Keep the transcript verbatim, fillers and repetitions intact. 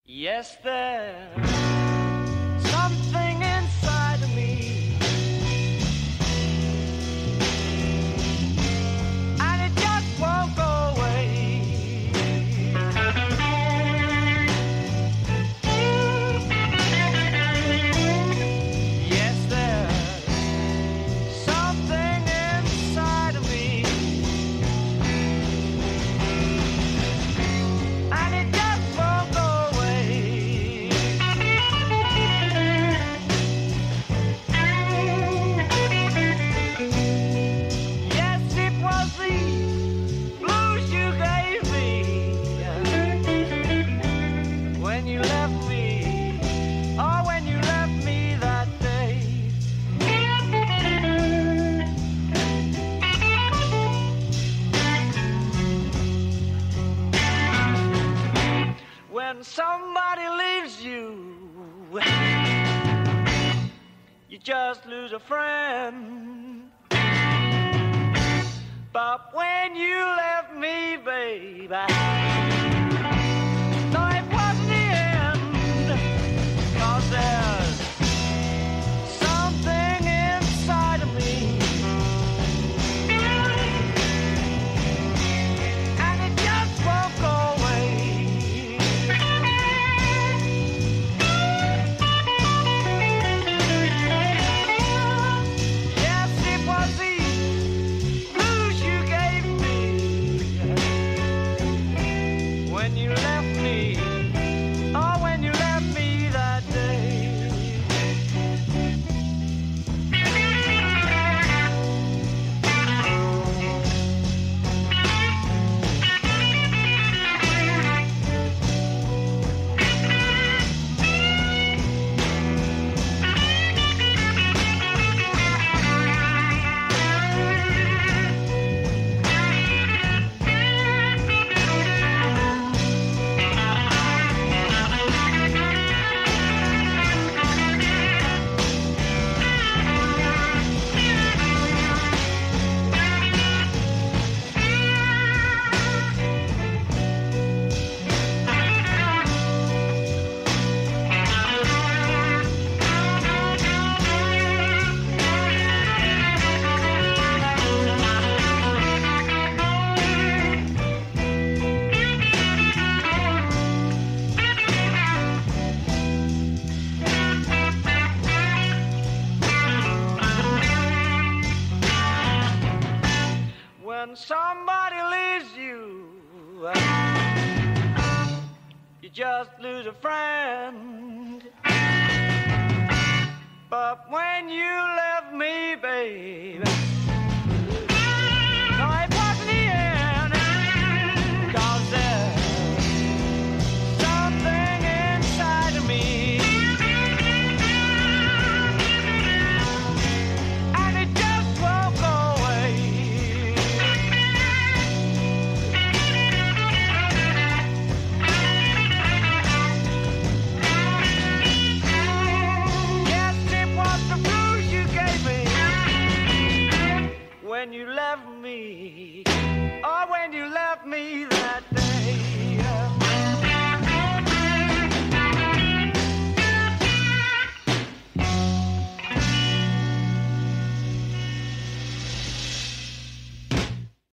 Yes, there's something inside of me, and it just won't go away. Yes, there's something inside of me, and it just won't go away. Yes, it was the blues you gave me when you left me, or when you left me that day. When somebody leaves you, you just lose a friend. But when you left me, baby, no, it wasn't the end. 'Cause there's something inside of me, and it just won't go away. Yes, it was the blues you gave me when you left me, oh, when you left me that day. When somebody leaves you, you just lose a friend. But when you left me, baby,